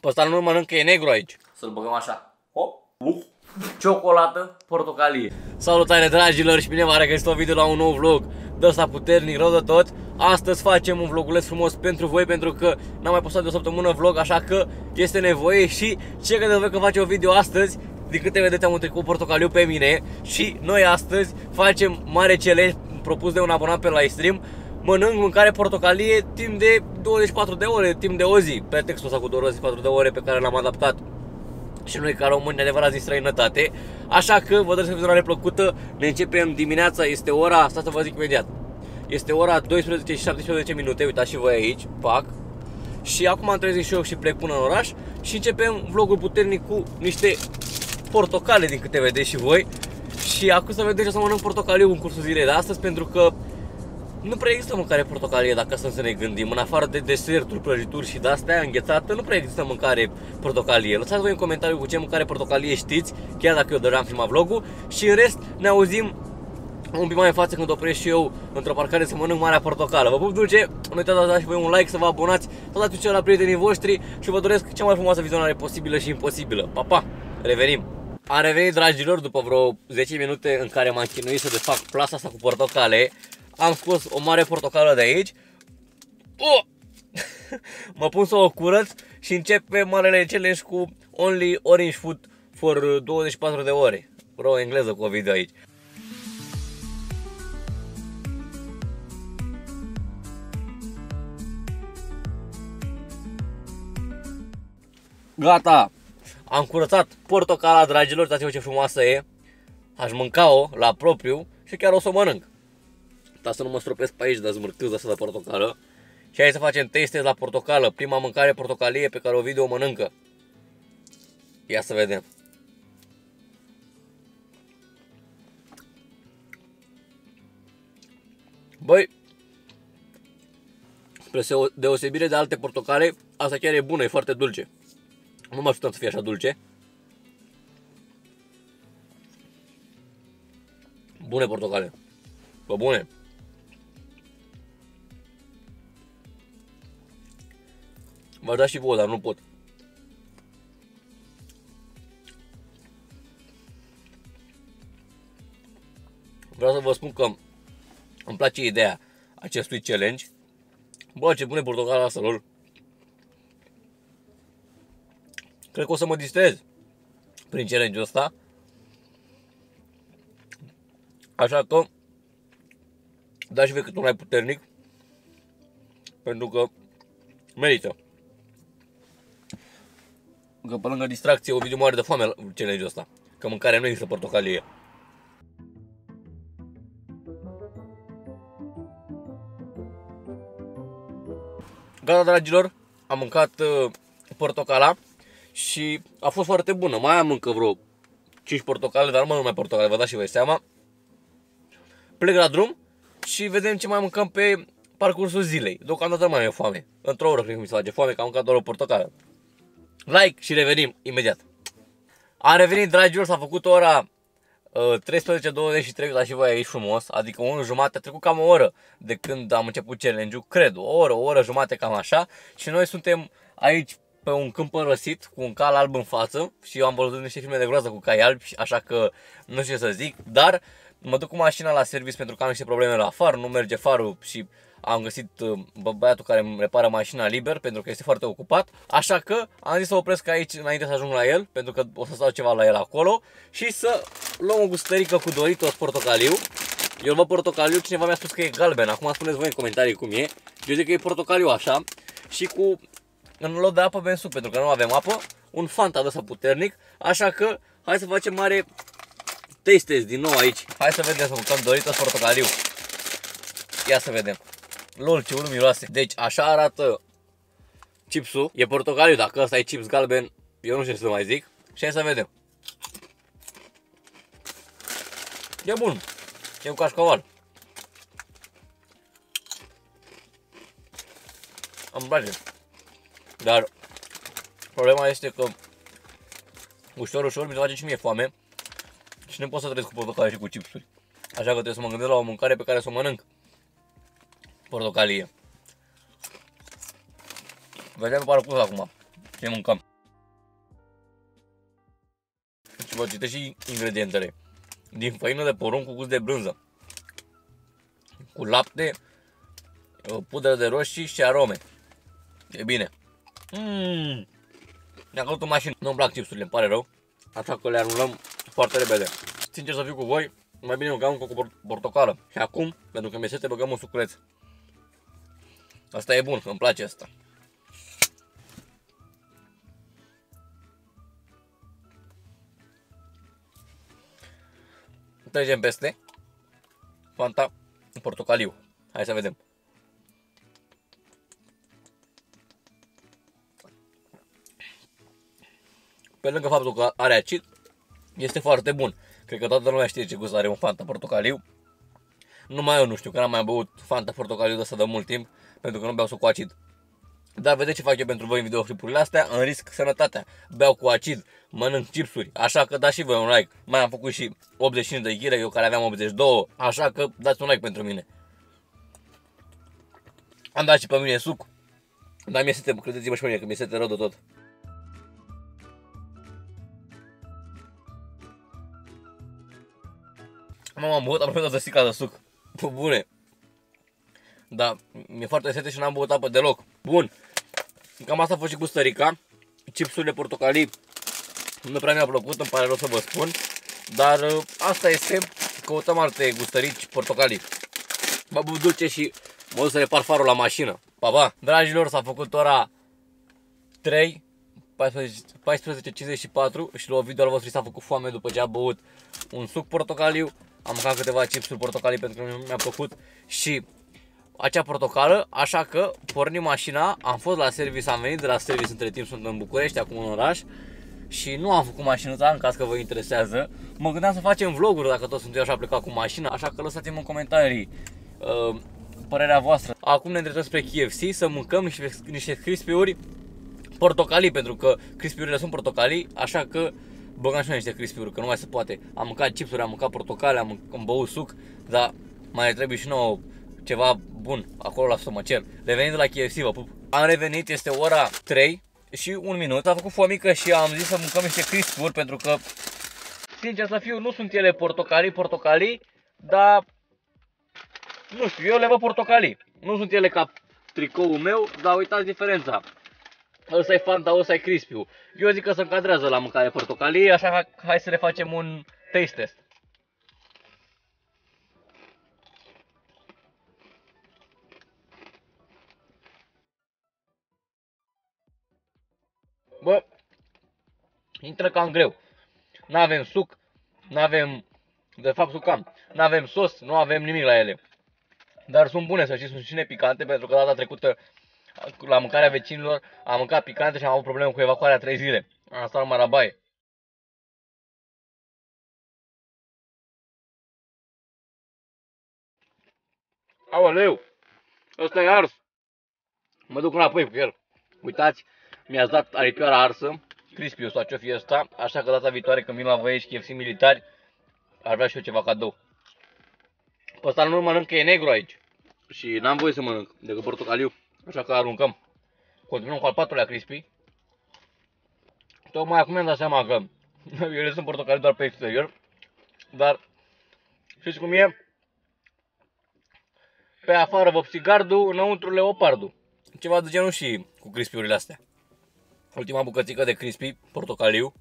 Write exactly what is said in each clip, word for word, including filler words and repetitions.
Pe ăsta nu-l mănânc că e negru aici. Să-l băgăm așa. Hop. Uf. Ciocolată portocalie. Salutare dragilor și bine v-am regăsit un video la un nou vlog de ăsta puternic, rău de tot. Astăzi facem un vloguleț frumos pentru voi, pentru că n-am mai postat de o săptămână vlog, așa că este nevoie. Și ce credeți voi că face o video astăzi? Din câte vedeți am un tricou portocaliu pe mine. Și noi astăzi facem mare challenge propus de un abonat pe livestream. Mănânc mâncare portocalie timp de douăzeci și patru de ore, timp de o zi. Pretextul ăsta cu douăzeci și patru de ore pe care l-am adaptat și noi ca români adevărați din străinătate. Așa că vă doresc o viziune plăcută. Ne începem dimineața, este ora, stați să vă zic imediat, este ora douăsprezece și șaptesprezece minute, uitați și voi aici, pac. Și acum am trezit și eu și plec până în oraș și începem vlogul puternic cu niște portocale, din câte vedeți și voi. Și acum să vedeți, o să mănânc portocaliu în cursul zilei de astăzi, pentru că nu prea există mâncare portocalie, dacă să ne gândim. În afară de deserturi, prăjituri și de-astea înghețată, nu prea există mâncare portocalie. Lăsați voi în comentariu cu ce mâncare portocalie știți, chiar dacă eu doream filma vlogul. Și în rest ne auzim un pic mai în față când opresc și eu într-o parcare să mănânc marea portocală. Vă pup dulce, nu uitați să dați și voi un like, să vă abonați, să dați un share la prietenii voștri și vă doresc cea mai frumoasă vizionare posibilă și imposibilă. Pa, pa! Revenim! Am revenit, dragilor, după vreo zece minute în care m-am chinuit să desfac plasa asta cu portocale. Am scos o mare portocală de aici. Oh! Mă pun să o curăț și începe marele challenge cu Only Orange Food for douăzeci și patru de ore. Vreau o engleză cu o video aici. Gata! Am curățat portocala, dragilor, uitați-vă ce frumoasă e. Aș mânca-o la propriu și chiar o să o mănânc. Dar să nu mă stropesc pe aici de zmârcâz asta de portocală. Și hai să facem taste la portocală. Prima mâncare portocalie pe care o video o mănâncă. Ia să vedem. Băi, spre deosebire de alte portocale, asta chiar e bună, e foarte dulce. Nu mă așteptam să fie așa dulce. Bune portocale. Bă, bune. V-aș da și vouă, dar nu pot. Vreau să vă spun că îmi place ideea acestui challenge. Bă, ce bune portocala asta, lor. Cred că o să mă distrez prin challenge-ul ăsta. Așa că dați și voi cât un mai puternic, pentru că merită. Că pe lângă distracție o video mare de foame challenge-ul ăsta, că mâncarea nu există portocalie. Gata, dragilor, am mâncat uh, portocala și a fost foarte bună. Mai am încă vreo cinci portocale, dar nu mănânc mai portocale, vă dați și voi seama. Plec la drum și vedem ce mai mâncăm pe parcursul zilei. Deocamdată mai e foame. Într-o oră cred că mi se face foame, că am mâncat doar o portocală. Like și revenim imediat. Am revenit, dragilor, s-a făcut ora uh, treisprezece douăzeci și trei, uitați și voi aici frumos. Adică o oră jumate, a trecut cam o oră de când am început challenge-ul, cred, o oră, o oră jumate, cam așa. Și noi suntem aici pe un câmp părăsit, cu un cal alb în față. Și eu am văzut niște filme de groază cu cai albi, așa că nu știu ce să zic. Dar mă duc cu mașina la service pentru că am niște probleme la far, nu merge farul și am găsit bă, băiatul care îmi repară mașina liber pentru că este foarte ocupat. Așa că am zis să opresc aici înainte să ajung la el, pentru că o să stau ceva la el acolo. Și să luăm o gustărică cu Doritos portocaliu. Eu văd portocaliu, cineva mi-a spus că e galben, acum spuneți voi în comentarii cum e. Eu zic că e portocaliu așa și cu în lot de apă bem suc, pentru că nu avem apă. Un Fanta de ăsta puternic, așa că hai să facem mare taste din nou aici. Hai să vedem, să mâncăm Doritos portocaliu. Ia să vedem. Lol, ce urât miroase. Deci așa arată chipsul. E portocaliu, dacă ăsta e chips galben, eu nu știu ce să mai zic. Și hai să vedem. E bun. E un cașcaval. Îmi place. Dar problema este că ușor, ușor mi se face și mie foame. Și nu pot să trăiesc cu portocale și cu chipsuri. Așa că trebuie să mă gândesc la o mâncare pe care să o mănânc. Portocalie. Vedem pe parcurs acum ce mâncăm. Și vă citesc și ingredientele. Din făină de porumb cu gust de brânză, cu lapte, pudră de roșii și arome. E bine. Mmm. Mi-a căzut în mașină. Nu-mi plac chipsurile, îmi pare rău. Așa că le anulăm foarte repede. Sincer să fiu cu voi, mai bine băgăm cu portocală. Și acum, pentru că mi-e sete, băgăm un suculeț. Asta e bun, îmi place asta. Trecem peste Fanta portocaliu. Hai să vedem. Pe lângă faptul că are acid, este foarte bun. Cred că toată lumea știe ce gust are un Fanta portocaliu. Numai eu nu știu, că n-am mai băut Fanta portocaliu de asta de mult timp, pentru că nu beau suc cu acid. Dar vedeți ce fac eu pentru voi în videoclipurile astea, în risc sănătatea. Beau cu acid, mănânc chipsuri, așa că dați și voi un like. Mai am făcut și optzeci și cinci de ghire, eu care aveam optzeci și doi, așa că dați un like pentru mine. Am dat și pe mine suc, dar mi-e sete, credeți-mă și pe mine că mi-e sete rău de tot. Mama, am băut aproape toată sticla de suc. Pă bune. Da, mi-e foarte sete și n-am băut apă deloc. Bun. Cam asta a fost și cu stărica. Chipsurile portocalii nu prea mi-a plăcut, îmi pare rău să vă spun. Dar asta este. Căutăm alte gustărici portocalii. M-a băut dulce și mă duc să repar farul la mașină. Pa, pa! Dragilor, s-a făcut ora trei, paisprezece cincizeci și patru și la o video al vostru s-a făcut foame după ce a băut un suc portocaliu. Am mâncat câteva chipsuri portocalii pentru că mi-a plăcut și acea portocală, așa că pornim mașina, am fost la service, am venit de la service, între timp sunt în București, acum în oraș și nu am făcut mașinuța, în caz că vă interesează. Mă gândeam să facem vloguri dacă tot sunt eu așa plecat cu mașina, așa că lăsați-mi în comentarii uh, părerea voastră. Acum ne îndreptăm spre K F C să mâncăm niște, niște crispy-uri portocalii, pentru că crispy-urile sunt portocalii, așa că băgăm și noi niște crispy-uri, că nu mai se poate. Am mâncat chipsuri, am mâncat portocale, am, am băut suc, dar mai trebuie și nouă ceva bun acolo la stomacer. Revenim de la K F C, vă pup. Am revenit, este ora trei și un minut. A făcut foamică și am zis să mâncăm niște crispy-uri, pentru că, sincer să fiu, nu sunt ele portocalii, portocalii, dar nu știu, eu le văd portocalii. Nu sunt ele ca tricoul meu, dar uitați diferența. Ăsta e Fanta, ăsta e crispy-ul. Eu zic că se încadrează la mâncare portocalii, așa că hai să le facem un taste test. Bă, intră cam greu. N-avem suc, n-avem, de fapt sucam, n-avem sos, nu avem nimic la ele. Dar sunt bune, să știți, sunt și nepicante, pentru că data trecută la mâncarea vecinilor am mâncat picante și am avut probleme cu evacuarea trei zile. Am stat numai la baie. Aoleu, ăsta e ars. Mă duc înapoi cu el. Uitați, mi-ați dat aripioara arsă, crispy-ul sau ce-o fi ăsta, așa că data viitoare când vin la voi aici K F C militari, ar vrea și eu ceva cadou. Pe ăsta nu mănânc că e negru aici și n-am voie să mănânc decât portocaliu, așa că aruncăm. Continuăm cu al patrulea crispy. Tocmai acum mi-am dat seama că ele sunt portocaliu doar pe exterior, dar știți cum e? Pe afară vopsi gardul, înăuntru leopardul. Ceva de genul și cu crispy-urile astea. Ultima bucățică de crispy, portocaliu.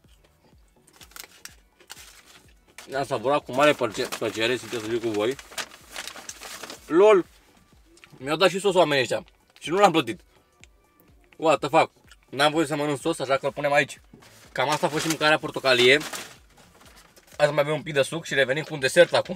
Ne-am savurat cu mare plăcere, sincer să fiu cu voi. LOL! Mi-au dat și sos oamenii ăștia și nu l-am plătit. What the fuck? N-am voie să mănânc sos, așa că îl punem aici. Cam asta a fost și mâncarea portocalie. Hai să mai bem un pic de suc și revenim cu un desert acum.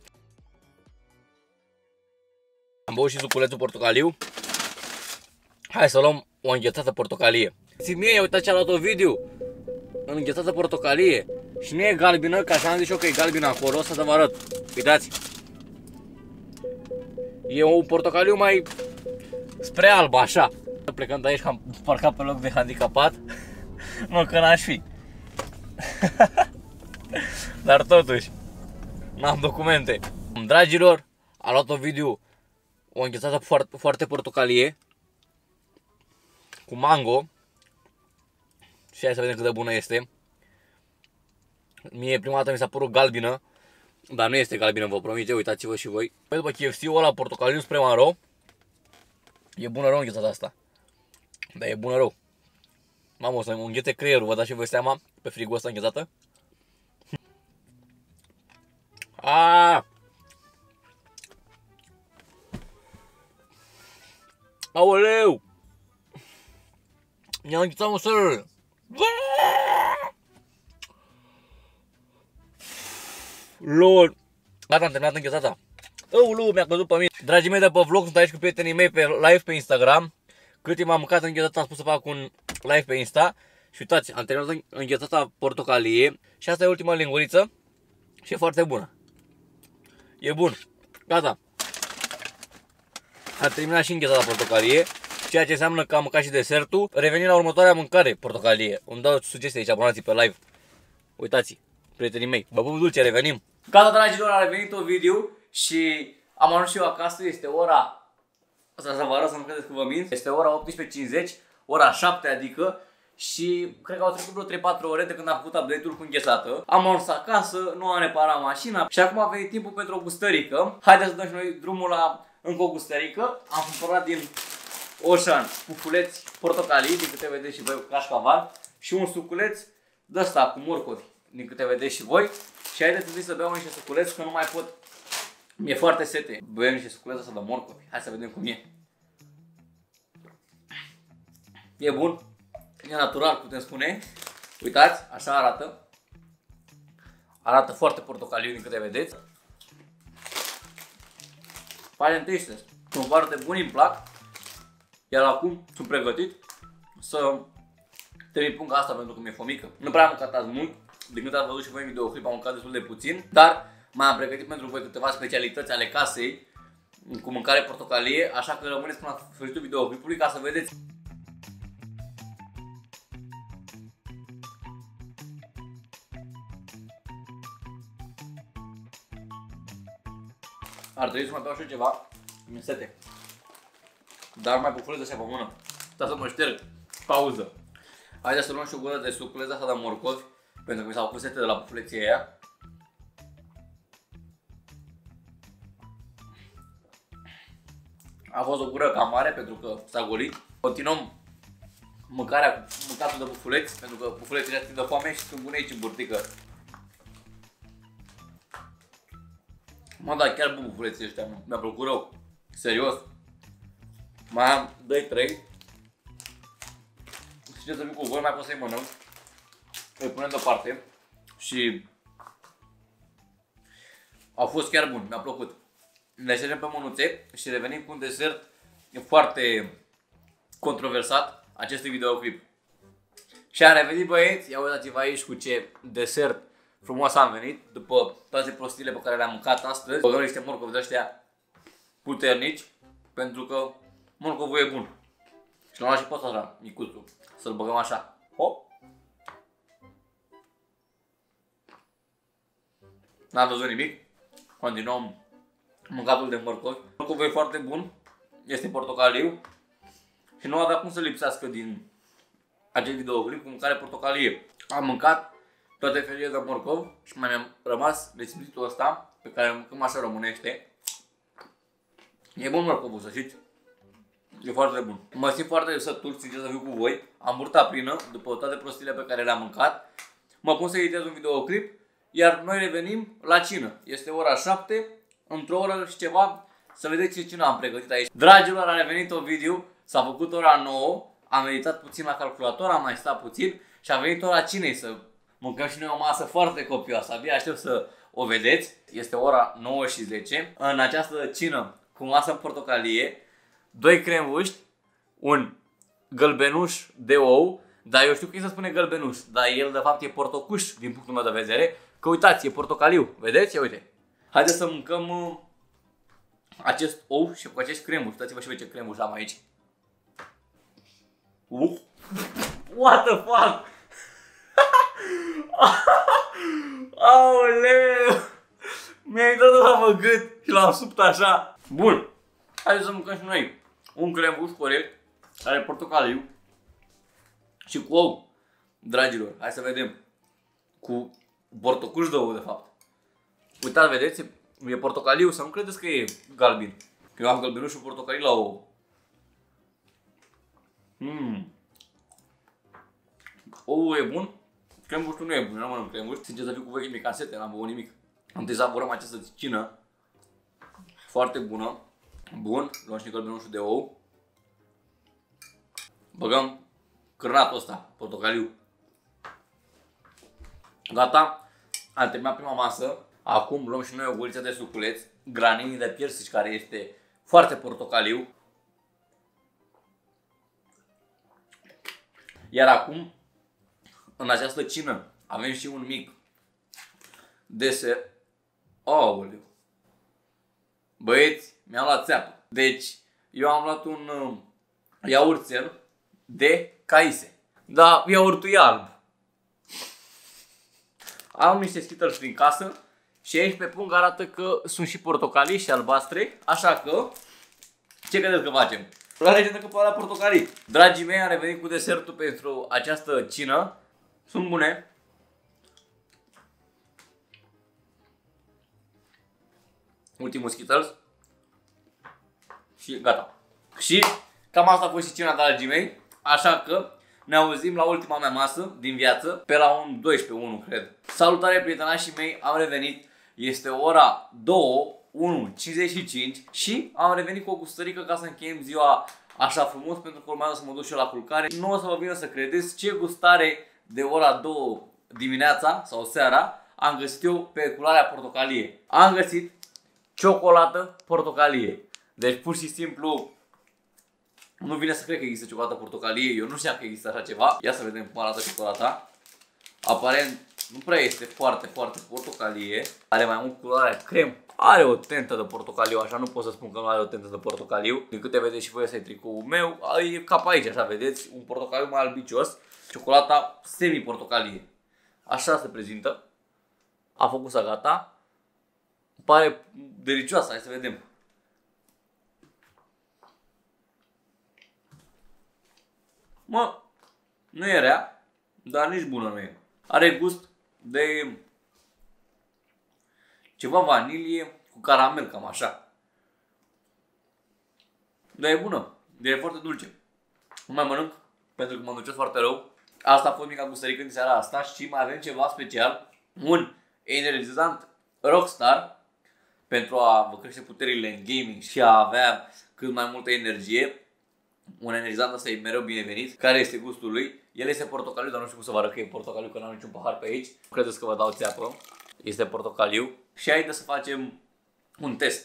Am băut și suculețul portocaliu. Hai să luăm o înghețată portocalie. Ți mie, uitați ce a luat o video. În înghețată portocalie. Și nu e galbină, ca așa am zis eu că e galbină acolo. O să vă arăt. Uitați. E un portocaliu mai spre alb, așa. Plecând de aici, că am parcat pe loc de handicapat. Nu că n-aș fi. Dar totuși, n-am documente. Dragilor, a luat o video, o înghețată foarte, foarte portocalie cu mango. Și hai să vedem cât de bună este. Mie prima dată mi s-a părut galbină, dar nu este galbină, vă promit, uitați-vă și voi. Păi după K F C-ul ăla portocaliu spre maro, e bună rău înghețata asta. Dar e bună rău. Mamă, o să-mi înghețe creierul, vă dați și voi seama pe frigul ăsta înghețată? Aaaa! Aoleu! Mi-a înghețat măsărele! Lol! Gata, am terminat înghețata. Aoleu, mi-a căzut pe mine. Dragii mei de pe vlog, sunt aici cu prietenii mei pe live pe Instagram. Cât timp am mâncat înghețata, am spus să fac un live pe Insta. Și uitați, am terminat înghețata portocalie. Și asta e ultima linguriță. Și e foarte bună. E bun. Gata. Am terminat și înghețata portocalie. Ceea ce înseamnă că am mâncat și desertul. Revenim la următoarea mâncare, portocalie. Îmi dau sugestii aici, abonații pe live. Uitați, prietenii mei, vă pup dulce, revenim. Gata, dragilor, a revenit un video și am ajuns și eu acasă. Este ora, asta să vă arăt, să nu credeți că vă mint. Este ora optsprezece cincizeci, ora șapte adică. Și cred că au trecut vreo trei patru ore de când am făcut update-ul cu înghețată. Am ajuns acasă, nu am reparat mașina și acum a venit timpul pentru o gustărică. Haideți să dăm și noi drumul la încă o gustărică. Am cumpărat din Ocean pufuleți portocalii, din câte vedeți și voi, cu cașcaval. Și un suculeț de ăsta cu morcovi, din câte vedeți și voi. Și haideți să beau niște suculeți, că nu mai pot. Mi-e foarte sete. Băiem niște suculeți ăsta de morcovi. Hai să vedem cum e. E bun. E natural, putem spune. Uitați, așa arată. Arată foarte portocaliu, din câte vedeți. Facem taste test. Sunt foarte buni, îmi plac. Iar acum sunt pregătit să termin punga asta pentru că mi-e fomică. Nu prea am mâncat azi mult. Din câte ați văzut și voi în videoclip, am mâncat destul de puțin. Dar m-am pregătit pentru voi câteva specialități ale casei cu mâncare portocalie. Așa că rămâneți până la sfârșitul videoclipului ca să vedeți. Ar trebui să mai beau și eu ceva, mi-e sete. Dar mai pufulez așa pe mână. Stai să mă șterg. Pauză. Haideți să luăm și o gură de suculeț asta de morcovi, pentru că mi s-au pus sete de la pufuleții aia. A fost o gură cam mare pentru că s-a golit. Continuăm mâncarea cu mâncatul de pufuleți, pentru că pufuleții ăștia de foame și sunt bune aici în burtică. Mă, da, chiar bun pufuleții ăștia, mi-a plăcut rău. Serios. Mai am doi trei. Și ce să fiu cu voi, mai pot să-i mănânc. Îi punem deoparte. Și au fost chiar buni, mi-a plăcut. Le ștergem pe mânuțe și revenim cu un desert foarte controversat acestui videoclip. Și am revenit, băieți, ia uitați-vă aici cu ce desert frumos am venit. După toate prostiile pe care le-am mâncat astăzi, băgăm niște morcovi de ăștia puternici, pentru că morcovul e bun. Și l-am luat și pe ăsta așa, micuțul, să-l băgăm așa. Hop! N-am văzut nimic. Continuăm mâncatul de morcovi. Morcovul e foarte bun, este portocaliu și nu avea cum să lipsească din acest videoclip cu mâncare portocalie. Am mâncat toate felie de morcov și mai mi-am rămas resimțitul ăsta pe care îl mâncăm așa românește. E bun morcovul, să știți. E foarte bun. Mă simt foarte sătul, sincer să fiu cu voi. Am burta plină după toate prostiile pe care le-am mâncat. Mă pun să editez un videoclip, iar noi revenim la cină. Este ora șapte, într-o oră și ceva, să vedeți ce cină am pregătit aici. Dragilor, a revenit un video, s-a făcut ora nouă, am meditat puțin la calculator, am mai stat puțin și a venit ora cinei să mâncăm și noi o masă foarte copioasă. Abia aștept să o vedeți. Este ora nouă și zece. În această cină cu masă în portocalie, doi cremuști, un gălbenuș de ou, dar eu știu că îi se spune gălbenuș, dar el de fapt e portocuș din punctul meu de vedere, că uitați, e portocaliu, vedeți? Ia uite. Haideți să mâncăm uh, acest ou și cu acest cremuș. Uitați-vă și voi ce cremuș am aici. Uh. What the fuck? Aoleu! Mi-ai dat la mă gât și l-am supt așa. Bun. Haideți să mâncăm și noi un cremuș corect, are portocaliu și cu ou. Dragilor, hai să vedem. Cu Portocuș de ou, de fapt. Uitați, vedeți? E portocaliu, să nu credeți că e galben. Că eu am galbenușul portocaliu la ou. Mmm. Oul e bun. Crembușul nu e bun, nu mănânc crembuș. Sincer să fiu cu vechii mei casete, n-am băut nimic. Am dezamorăm această cină. Foarte bună. Bun, luăm și galbenușul de ou. Băgăm cârnatul ăsta, portocaliu. Gata, am terminat prima masă. Acum luăm și noi o guriță de suculeț, granini de piersici, care este foarte portocaliu. Iar acum, în această cină, avem și un mic desert. Aoleu! Băieți, mi-am luat țeapă. Deci, eu am luat un uh, iaurțel de caise. Dar iaurtul e alb. Am niște Skittles prin casă și aici pe punct arată că sunt și portocalii și albastre. Așa că, ce credeți că facem? La legenda că la portocalii. Dragii mei, am revenit cu desertul pentru această cină. Sunt bune. Ultimul Skittles. Și gata. Și cam asta a fost și cina, dragii mei. Așa că ne auzim la ultima mea masă din viață, pe la un doisprezece unu, cred. Salutare, prietenoșii mei, am revenit. Este ora două, unu cincizeci și cinci și am revenit cu o gustărică ca să încheiem ziua așa frumos, pentru că urmează să mă duc și eu la culcare. Nu o să vă vină să credeți ce gustare de ora două dimineața sau seara am găsit eu pe culoarea portocalie. Am găsit ciocolată portocalie. Deci pur și simplu nu vine să cred că există ciocolată portocalie. Eu nu știam că există așa ceva. Ia să vedem cum arată ciocolata. Aparent nu prea este foarte, foarte portocalie. Are mai mult culoare crem. Are o tentă de portocaliu, așa nu pot să spun că nu are o tentă de portocaliu. Din câte vedeți și voi, ăsta e tricoul meu. E cap aici, așa vedeți, un portocaliu mai albicios. Ciocolata semi-portocalie. Așa se prezintă. A făcut să gata. Pare delicioasă, hai să vedem. Mă, nu e rea, dar nici bună nu e. Are gust de ceva vanilie cu caramel, cam așa. Dar e bună, e foarte dulce. Nu mai mănânc pentru că mă ducesc foarte rău. Asta a fost mica gustărică din seara asta și mai avem ceva special. Un energizant Rockstar pentru a vă crește puterile în gaming și a avea cât mai multă energie. Un energizant ăsta e mereu binevenit. Care este gustul lui? El este portocaliu, dar nu știu cum să vă arăt că e portocaliu, că n-am niciun pahar pe aici. Nu credeți că vă dau țeapă. Este portocaliu. Și haideți să facem un test.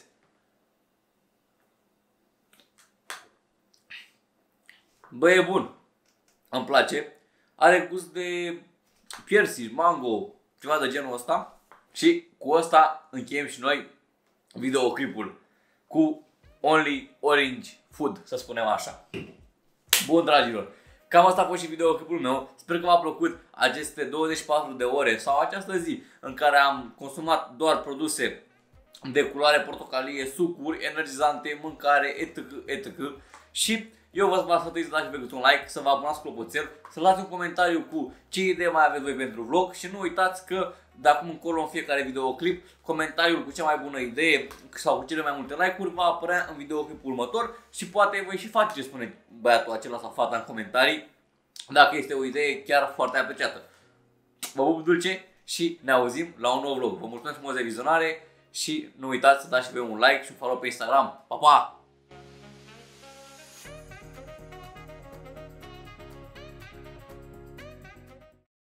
Bă, e bun. Îmi place. Are gust de piersici, mango, ceva de genul ăsta. Și cu ăsta încheiem și noi videoclipul cu Only Orange Food, să spunem așa. Bun, dragilor, cam asta a fost și videoclipul meu. Sper că v-a plăcut aceste douăzeci și patru de ore sau această zi în care am consumat doar produse de culoare portocalie, sucuri, energizante, mâncare, etc, et cetera. Și eu vă sfătuiesc să dați pe un like, să vă abonați cu clopoțel, să dați un comentariu cu ce idee mai aveți voi pentru vlog și nu uitați că de acum încolo în fiecare videoclip comentariul cu cea mai bună idee sau cu cele mai multe like-uri va apărea în videoclipul următor și poate voi și face ce spune băiatul acela sau fata în comentarii dacă este o idee chiar foarte apreciată. Vă pup dulce și ne auzim la un nou vlog. Vă mulțumesc frumos de vizionare și nu uitați să dați și voi un like și un follow pe Instagram. Pa, pa!